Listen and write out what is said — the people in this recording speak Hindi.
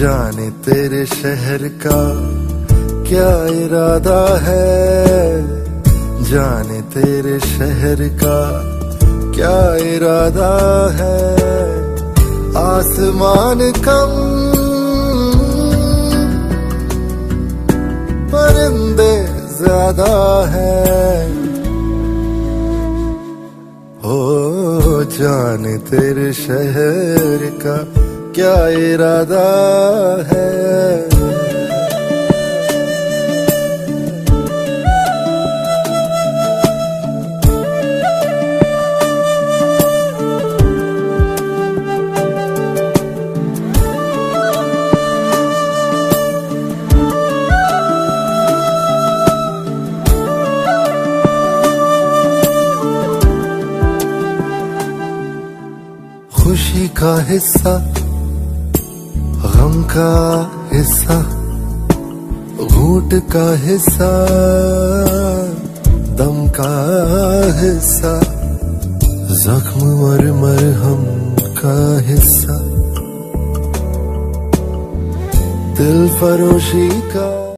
जाने तेरे शहर का क्या इरादा है, जाने तेरे शहर का क्या इरादा है। आसमान कम परिंदे ज्यादा है, हो जाने तेरे शहर का क्या इरादा है। खुशी का हिस्सा, गम का हिस्सा, घूंट का हिस्सा, दम का हिस्सा, जख्म और मरहम का हिस्सा, दिल फरोशी का